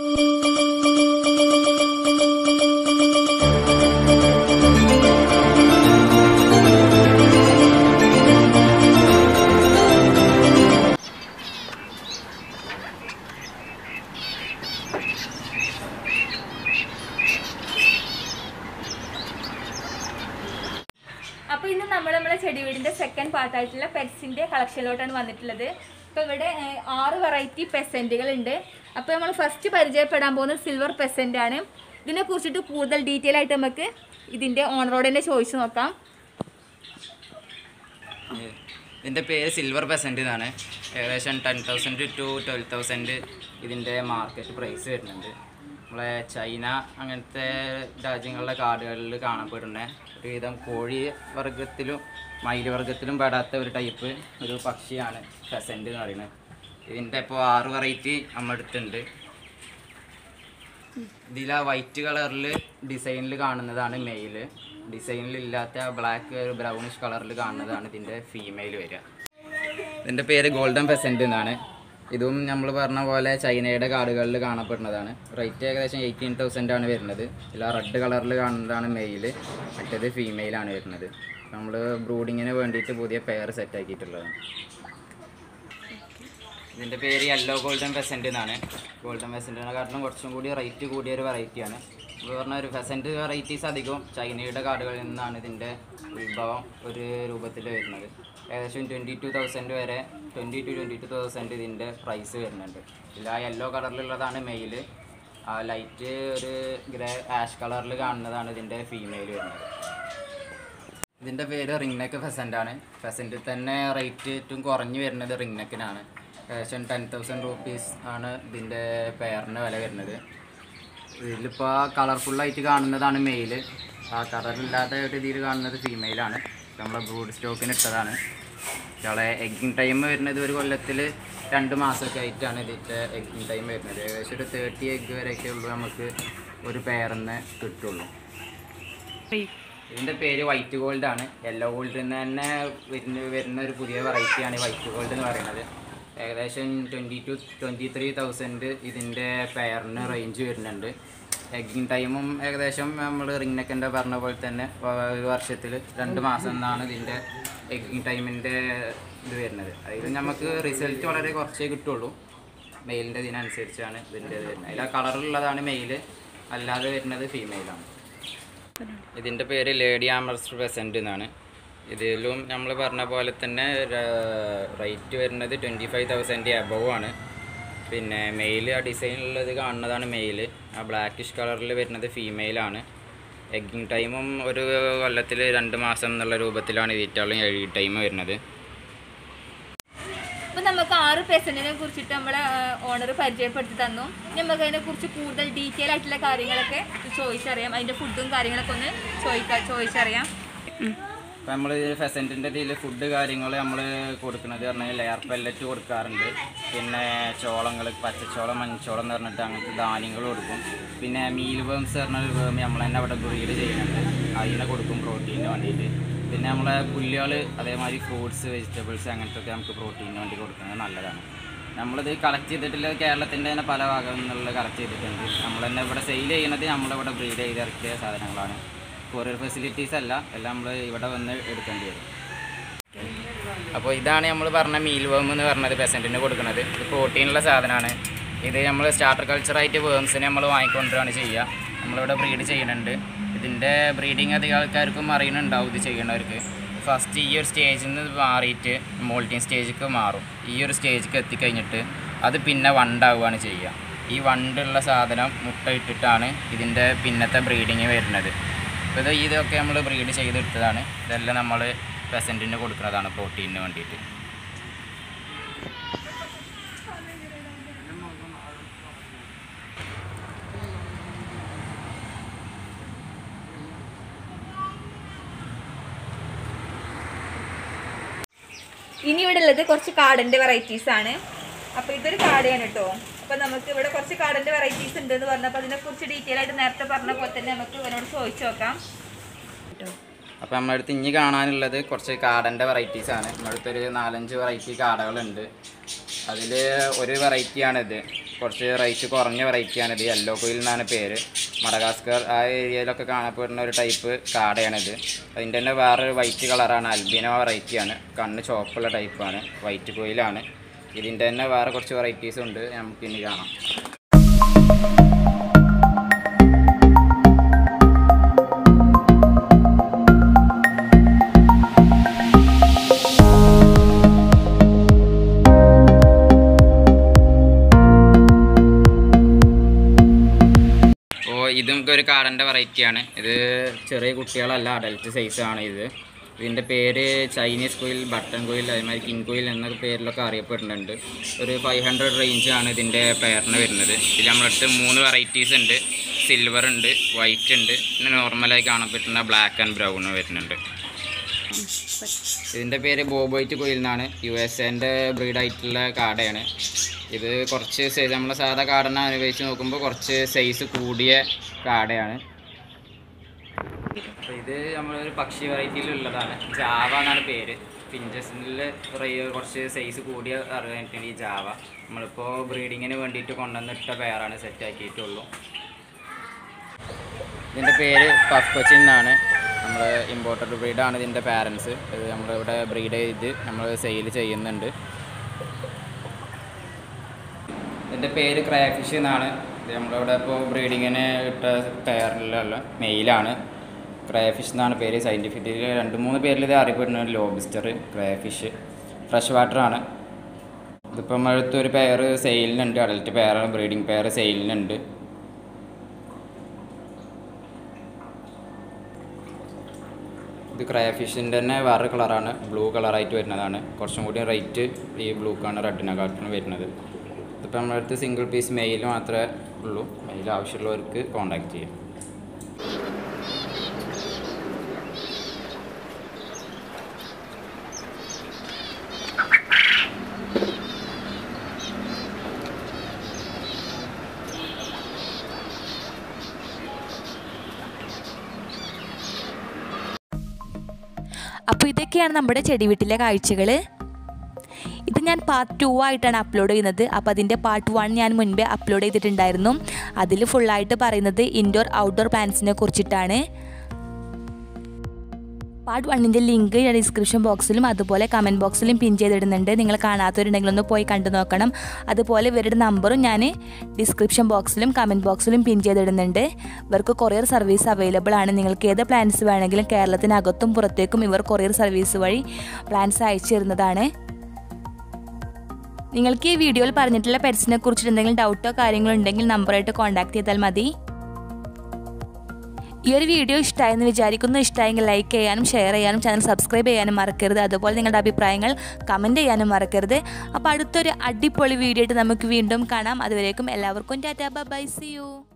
അപ്പോൾ ഇന്ന് നമ്മുടെ ചെടി വീടിൻ്റെ സെക്കൻഡ് പാർട്ടായിട്ടുള്ള പെറ്റ്സിൻ്റെ കളക്ഷനിലോട്ടാണ് വന്നിട്ടുള്ളത്. അപ്പോൾ ഇവിടെ 6 വെറൈറ്റി പെസൻറ്റുകളുണ്ട്. അപ്പോൾ നമ്മൾ ഫസ്റ്റ് പരിചയപ്പെടാൻ പോകുന്നത് സിൽവർ പെസൻ്റാണ്. ഇതിനെക്കുറിച്ചിട്ട് കൂടുതൽ ഡീറ്റെയിൽ ആയിട്ട് നമുക്ക് ഇതിൻ്റെ ഓണറോട് തന്നെ ചോദിച്ചു നോക്കാം. ഇതിൻ്റെ പേര് സിൽവർ പെസൻറ്റ് എന്നാണ്. ഏകദേശം 10,000 to 12,000 ഇതിൻ്റെ മാർക്കറ്റ് പ്രൈസ് വരുന്നുണ്ട്. നമ്മളെ ചൈന അങ്ങനത്തെ രാജ്യങ്ങളിലെ കാടുകളിൽ കാണപ്പെടുന്ന ഒരുവിധം കോഴി വർഗത്തിലും മയിൽ വർഗത്തിലും പെടാത്ത ഒരു ടൈപ്പ് ഒരു പക്ഷിയാണ് ഫെസൻറ്റ് എന്ന് പറയുന്നത്. ഇതിൻ്റെ ഇപ്പോൾ 6 വെറൈറ്റി നമ്മളെടുത്തുണ്ട്. ഇതിൽ ആ വൈറ്റ് കളറിൽ ഡിസൈനിൽ കാണുന്നതാണ് മെയില്. ഡിസൈനിലില്ലാത്ത ബ്ലാക്ക് ബ്രൗണിഷ് കളറിൽ കാണുന്നതാണ് ഇതിൻ്റെ ഫീമെയിൽ വരിക. ഇതിൻ്റെ പേര് ഗോൾഡൻ ഫെസൻറ്റ് എന്നാണ്. ഇതും നമ്മൾ പറഞ്ഞ പോലെ ചൈനയുടെ കാടുകളിൽ കാണപ്പെടുന്നതാണ്. റേറ്റ് ഏകദേശം 18,000 ആണ് വരുന്നത്. ഇതിൽ റെഡ് കളറിൽ കാണുന്നതാണ് മെയില്, മറ്റേത് ഫീമെയിലാണ് വരുന്നത്. നമ്മൾ ബ്രൂഡിങ്ങിന് വേണ്ടിയിട്ട് പുതിയ പെയർ സെറ്റ് ആക്കിയിട്ടുള്ളതാണ്. ഇതിൻ്റെ പേര് യെല്ലോ ഗോൾഡൻ ഫെസൻറ്റ് എന്നാണ്. ഗോൾഡൻ ഫെസൻറ്റിനെക്കാട്ടിലും കുറച്ചും കൂടി റേറ്റ് കൂടിയൊരു വെറൈറ്റിയാണ്. ഇപ്പോൾ പറഞ്ഞ ഒരു ഫെസൻറ്റ് വെറൈറ്റീസ് അധികവും ചൈനയുടെ കാടുകളിൽ നിന്നാണ് ഇതിൻ്റെ ഉത്ഭവം ഒരു രൂപത്തിൽ വരുന്നത്. ഏകദേശം 22,000 വരെ 20,000 to 22,000 ഇതിൻ്റെ പ്രൈസ് വരുന്നുണ്ട്. ഇതിൽ ആ യെല്ലോ കളറിലുള്ളതാണ് മെയില്, ആ ലൈറ്റ് ഒരു ഗ്രേ ആഷ് കളറിൽ കാണുന്നതാണ് ഇതിൻ്റെ ഫീമെയിൽ വരുന്നത്. ഇതിൻ്റെ പേര് റിംഗ് നെക്ക് ഫെസൻ്റാണ്. ഫെസൻറ്റിൽ തന്നെ റേറ്റ് ഏറ്റവും കുറഞ്ഞ് വരുന്നത് റിംഗ് നെക്കിനാണ്. ഏകദേശം 10,000 rupees ആണ് ഇതിൻ്റെ പെയറിന് വില വരുന്നത്. ഇതിലിപ്പോൾ കളർഫുള്ളായിട്ട് കാണുന്നതാണ് മെയില്, ആ കളറില്ലാത്ത രീതിയിൽ കാണുന്നത് ഫീമെയിലാണ്. നമ്മളെ ബ്രൂഡ് സ്റ്റോക്കിന് ഇട്ടതാണ്. ഇയാളെ എഗ്ഗിങ് ടൈം വരുന്നത് ഒരു കൊല്ലത്തിൽ 2 മാസമൊക്കെ ആയിട്ടാണ് ഇതിൻ്റെ എഗ്ഗിങ് ടൈം വരുന്നത്. ഏകദേശം ഒരു 30 എഗ്ഗ് വരെയൊക്കെ ഉള്ളൂ നമുക്ക് ഒരു പെയറിന്ന് കിട്ടുള്ളൂ. ഇതിൻ്റെ പേര് വൈറ്റ് ഗോൾഡാണ്. യെല്ലോ ഗോൾഡിൽ നിന്ന് തന്നെ വരുന്ന ഒരു പുതിയ വെറൈറ്റിയാണ് വൈറ്റ് ഗോൾഡ് എന്ന് പറയുന്നത്. ഏകദേശം 20,000 to 23,000 ഇതിൻ്റെ പെയറിന് റേഞ്ച് വരുന്നുണ്ട്. എഗ്ഗിങ് ടൈമും ഏകദേശം നമ്മൾ റിംഗ് നെക്കിൻ്റെ പറഞ്ഞ പോലെ തന്നെ ഒരു വർഷത്തിൽ 2 മാസം എന്നാണ് ഇതിൻ്റെ എഗ്ഗിങ് ടൈമിൻ്റെ ഇത് വരുന്നത്. അതിൽ നമുക്ക് റിസൾട്ട് വളരെ കുറച്ചേ കിട്ടുള്ളൂ. മെയിലിൻ്റെ ഇതിനനുസരിച്ചാണ് ഇതിൻ്റെ ഇത് വരുന്നത്. അതിൽ ആ കളറിലുള്ളതാണ് മെയിൽ, അല്ലാതെ വരുന്നത് ഫീമെയിലാണ്. ഇതിൻ്റെ പേര് ലേഡി ആമർസ് ഫെസൻറ്റ് എന്നാണ്. ഇതിലും നമ്മൾ പറഞ്ഞ പോലെ തന്നെ റേറ്റ് വരുന്നത് 25,000 above ആണ്. പിന്നെ മെയിൽ ആ ഡിസൈനുള്ളത് കാണുന്നതാണ് മെയിൽ, ആ ബ്ലാക്കിഷ് കളറിൽ വരുന്നത് ഫീമെയിലാണ്. എഗ്ഗിങ് ടൈമും ഒരു കൊല്ലത്തിൽ 2 മാസം എന്നുള്ള രൂപത്തിലാണ് ഇതിറ്റാളും എഗ്ഗിങ് ടൈം വരുന്നത്. അപ്പോൾ നമുക്ക് 6 പെസൻറ്റിനെ കുറിച്ചിട്ട് നമ്മളെ ഓണർ പരിചയപ്പെടുത്തി തന്നു. നമുക്ക് അതിനെക്കുറിച്ച് കൂടുതൽ ഡീറ്റെയിൽ ആയിട്ടുള്ള കാര്യങ്ങളൊക്കെ ചോദിച്ചറിയാം. അതിൻ്റെ ഫുഡും കാര്യങ്ങളൊക്കെ ഒന്ന് ചോദിച്ചറിയാം. അപ്പോൾ നമ്മൾ ഫെസൻറ്റിൻ്റെ ഇതിൽ ഫുഡ് കാര്യങ്ങൾ നമ്മൾ കൊടുക്കുന്നത് പറഞ്ഞാൽ ലെയർ പെല്ലറ്റ് കൊടുക്കാറുണ്ട്. പിന്നെ ചോളങ്ങൾ, പച്ചച്ചോളം, മഞ്ഞച്ചോളം എന്ന് പറഞ്ഞിട്ട് അങ്ങനത്തെ ധാന്യങ്ങൾ കൊടുക്കും. പിന്നെ മീൽ വേംസ് പറഞ്ഞൊരു വേം നമ്മൾ തന്നെ അവിടെ ബ്രീഡ് ചെയ്യുന്നുണ്ട്, അതിനെ കൊടുക്കും പ്രോട്ടീനിന് വേണ്ടിയിട്ട്. പിന്നെ നമ്മളെ പുല്ലുകൾ, അതേമാതിരി ഫ്രൂട്ട്സ്, വെജിറ്റബിൾസ് അങ്ങനത്തെ നമുക്ക് പ്രോട്ടീനിന് വേണ്ടി കൊടുക്കുന്നത് നല്ലതാണ്. നമ്മളിത് കളക്ട് ചെയ്തിട്ടുള്ള കേരളത്തിൻ്റെ തന്നെ പല ഭാഗങ്ങളിൽ നിന്നുള്ള കളക്ട് ചെയ്തിട്ടുണ്ട്. നമ്മൾ തന്നെ ഇവിടെ സെയിൽ ചെയ്യുന്നത് നമ്മളിവിടെ ബ്രീഡ് ചെയ്തിറക്കിയ സാധനങ്ങളാണ്. കൊറിയർ ഫെസിലിറ്റീസ് അല്ല, എല്ലാം നമ്മൾ ഇവിടെ വന്ന് എടുക്കേണ്ടി വരും. അപ്പോൾ ഇതാണ് നമ്മൾ പറഞ്ഞ മീൽ വേം എന്ന് പറഞ്ഞത് പെസൻറ്റിന് കൊടുക്കുന്നത്. ഇത് പ്രോട്ടീനുള്ള സാധനമാണ്. ഇത് നമ്മൾ സ്റ്റാർട്ടർ കൾച്ചറായിട്ട് വേംസിനെ നമ്മൾ വാങ്ങിക്കൊണ്ടുവരാണ് ചെയ്യുക. നമ്മളിവിടെ ബ്രീഡ് ചെയ്യുന്നുണ്ട്. ഇതിൻ്റെ ബ്രീഡിങ് അധികം ആൾക്കാർക്കും അറിയുന്നുണ്ടാവും. ഇത് ചെയ്യുന്നവർക്ക് ഫസ്റ്റ് ഈ ഒരു സ്റ്റേജിൽ നിന്ന് മാറിയിട്ട് മോൾട്ടിങ് സ്റ്റേജിലേക്ക് മാറും. ഈ ഒരു സ്റ്റേജിലേക്ക് എത്തിക്കഴിഞ്ഞിട്ട് അത് പിന്നെ വണ്ടാവുകയാണ് ചെയ്യുക. ഈ വണ്ടുള്ള സാധനം മുട്ട ഇട്ടിട്ടാണ് ഇതിൻ്റെ പിന്നത്തെ ബ്രീഡിങ് വരുന്നത്. അപ്പോൾ ഇതൊക്കെ നമ്മൾ ബ്രീഡ് ചെയ്തെടുത്തതാണ്. ഇതെല്ലാം നമ്മൾ പെസൻറ്റിന് കൊടുക്കുന്നതാണ് പ്രോട്ടീനിന് വേണ്ടിയിട്ട്. ഇനി ഇവിടെ ഉള്ളത് കുറച്ച് കാടൻ്റെ വെറൈറ്റീസാണ്. അപ്പോൾ ഇതൊരു കാടയാണ് കേട്ടോ. അപ്പോൾ നമുക്ക് ഇവിടെ കുറച്ച് കാടൻ്റെ വെറൈറ്റീസ് ഉണ്ട് എന്ന് പറഞ്ഞപ്പോൾ അതിനെക്കുറിച്ച് ഡീറ്റെയിൽ ആയിട്ട് നേരത്തെ പറഞ്ഞ പോലെ തന്നെ നമുക്ക് ഇവനോട് ചോദിച്ചു നോക്കാം. അപ്പോൾ നമ്മുടെ അടുത്ത് ഇനി കാണാനുള്ളത് കുറച്ച് കാടൻ്റെ വെറൈറ്റീസാണ്. നമ്മുടെ അടുത്തൊരു 4-5 വെറൈറ്റി കാടകളുണ്ട്. അതിൽ ഒരു വെറൈറ്റിയാണിത്. കുറച്ച് റേറ്റ് കുറഞ്ഞ വെറൈറ്റിയാണിത്. യെല്ലോ കുയിൽ എന്നാണ് പേര്. മഡഗാസ്കർ ആ ഏരിയയിലൊക്കെ കാണപ്പെടുന്ന ഒരു ടൈപ്പ് കാടയാണിത്. അതിൻ്റെ തന്നെ വേറൊരു വൈറ്റ് കളറാണ്, അൽബിനോ വെറൈറ്റിയാണ്. കണ്ണ് ചുവപ്പുള്ള ടൈപ്പാണ്, വൈറ്റ് കുയിലാണ്. ഇതിൻ്റെ തന്നെ വേറെ കുറച്ച് വെറൈറ്റീസ് ഉണ്ട്, നമുക്കിനി കാണാം. ഇതും ഒരു കാടൻ്റെ വെറൈറ്റിയാണ്. ഇത് ചെറിയ കുട്ടികളല്ല, അഡൽട്ട് സൈസാണ് ഇത്. ഇതിൻ്റെ പേര് ചൈനീസ് കുയിൽ, ബട്ടൺ കുയിൽ, അതേമാതിരി കിങ് കുയിൽ എന്ന പേരിലൊക്കെ അറിയപ്പെടുന്നുണ്ട്. ഒരു 500 റേഞ്ചാണ് ഇതിൻ്റെ പെയറിന് വരുന്നത്. ഇതിൽ നമ്മളടുത്ത് 3 വെറൈറ്റീസ് ഉണ്ട്. സിൽവർ ഉണ്ട്, വൈറ്റ് ഉണ്ട്, പിന്നെ നോർമലായി കാണപ്പെടുന്ന ബ്ലാക്ക് ആൻഡ് ബ്രൗൺ വരുന്നുണ്ട്. ഇതിൻ്റെ പേര് ബോബോയിറ്റ് കുയിൽ എന്നാണ്. USA ബ്രീഡായിട്ടുള്ള കാടയാണ്. ഇത് കുറച്ച് സൈസ് നമ്മളെ സാധാ കാടനെ അനുഭവിച്ച് നോക്കുമ്പോൾ കുറച്ച് സൈസ് കൂടിയ കാടയാണ്. അപ്പോൾ ഇത് നമ്മളൊരു പക്ഷി വെറൈറ്റിയിലുള്ളതാണ്. ജാവ എന്നാണ് പേര്. ഫിഞ്ചസിൽ കുറച്ച് സൈസ് കൂടിയ അറിയാനായിട്ടാണ് ഈ ജാവ. നമ്മളിപ്പോൾ ബ്രീഡിങ്ങിന് വേണ്ടിയിട്ട് കൊണ്ടുവന്നിട്ട പെയറാണ്, സെറ്റാക്കിയിട്ടുള്ളൂ. ഇതിൻ്റെ പേര് പഫ് കൊച്ചിൻ എന്നാണ്. നമ്മൾ ഇമ്പോർട്ടഡ് ബ്രീഡാണ് ഇതിൻ്റെ പാരൻസ്. ഇത് നമ്മളിവിടെ ബ്രീഡ് ചെയ്ത് നമ്മൾ സെയിൽ ചെയ്യുന്നുണ്ട്. ഇതിൻ്റെ പേര് ക്രൈഫിഷ് എന്നാണ്. ഇത് നമ്മളിവിടെ ഇപ്പോൾ ബ്രീഡിങ്ങിന് ഇട്ട പെയറിലുള്ള മെയിലാണ്. ക്രൈഫിഷ് എന്നാണ് പേര്. സയൻറ്റിഫിക്കലി 2-3 പേരിൽ ഇത് അറിയപ്പെടുന്നുണ്ട്. ലോബിസ്റ്റർ, ക്രൈഫിഷ്, ഫ്രഷ് വാട്ടറാണ്. ഇതിപ്പോൾ നമ്മളടുത്തൊരു പെയർ സെയിലിനുണ്ട്, അഡൽറ്റ് പെയറാണ്, ബ്രീഡിങ് പെയർ സെയിലിനുണ്ട്. ഇത് ക്രൈഫിഷിൻ്റെ തന്നെ വേറെ കളറാണ്, ബ്ലൂ കളറായിട്ട് വരുന്നതാണ്. കുറച്ചും കൂടി റേറ്റ് ഈ ബ്ലൂക്കാണ് റെഡിനെക്കാട്ടിന് വരുന്നത്. ഇതിപ്പോൾ നമ്മളടുത്ത് സിംഗിൾ പീസ് മെയിൽ മാത്രമേ ഉള്ളൂ. മെയിൽ ആവശ്യമുള്ളവർക്ക് കോൺടാക്റ്റ് ചെയ്യാം. അപ്പോൾ ഇതൊക്കെയാണ് നമ്മുടെ ചെടി വീട്ടിലെ കാഴ്ചകൾ. ഇത് ഞാൻ പാർട്ട് 2 ആയിട്ടാണ് അപ്ലോഡ് ചെയ്യുന്നത്. അപ്പോൾ അതിൻ്റെ പാർട്ട് 1 ഞാൻ മുൻപേ അപ്ലോഡ് ചെയ്തിട്ടുണ്ടായിരുന്നു. അതിൽ ഫുള്ളായിട്ട് പറയുന്നത് ഇൻഡോർ ഔട്ട്ഡോർ പ്ലാന്റ്സിനെ കുറിച്ചിട്ടാണ്. പാർട്ട് 1ൻ്റെ ലിങ്ക് ഞാൻ ഡിസ്ക്രിപ്ഷൻ ബോക്സിലും അതുപോലെ കമൻറ്റ് ബോക്സിലും പിൻ ചെയ്തിടുന്നുണ്ട്. നിങ്ങൾ കാണാത്തവരുണ്ടെങ്കിൽ ഒന്ന് പോയി കണ്ടു നോക്കണം. അതുപോലെ ഇവരുടെ നമ്പറും ഞാൻ ഡിസ്ക്രിപ്ഷൻ ബോക്സിലും കമൻറ്റ് ബോക്സിലും പിൻ ചെയ്തിടുന്നുണ്ട്. ഇവർക്ക് കൊറിയർ സർവീസ് അവൈലബിൾ ആണ്. നിങ്ങൾക്ക് ഏത് പ്ലാന്റ്സ് വേണമെങ്കിലും കേരളത്തിനകത്തും പുറത്തേക്കും ഇവർ കൊറിയർ സർവീസ് വഴി പ്ലാന്റ്സ് അയച്ചു തരുന്നതാണ്. നിങ്ങൾക്ക് ഈ വീഡിയോയിൽ പറഞ്ഞിട്ടുള്ള പെറ്റ്സിനെ കുറിച്ചിട്ട് എന്തെങ്കിലും ഡൗട്ടോ കാര്യങ്ങളോ ഉണ്ടെങ്കിൽ നമ്പറായിട്ട് കോൺടാക്ട് ചെയ്താൽ മതി. ഈ ഒരു വീഡിയോ ഇഷ്ടമായെന്ന് വിചാരിക്കുന്നു. ഇഷ്ടമായെങ്കിൽ ലൈക്ക് ചെയ്യാനും ഷെയർ ചെയ്യാനും ചാനൽ സബ്സ്ക്രൈബ് ചെയ്യാനും മറക്കരുത്. അതുപോലെ നിങ്ങളുടെ അഭിപ്രായങ്ങൾ കമൻറ്റ് ചെയ്യാനും മറക്കരുത്. അപ്പോൾ അടുത്തൊരു അടിപൊളി വീഡിയോ ആയിട്ട് നമുക്ക് വീണ്ടും കാണാം. അതുവരേക്കും എല്ലാവർക്കും ടാറ്റാ, ബൈ, സീ യു.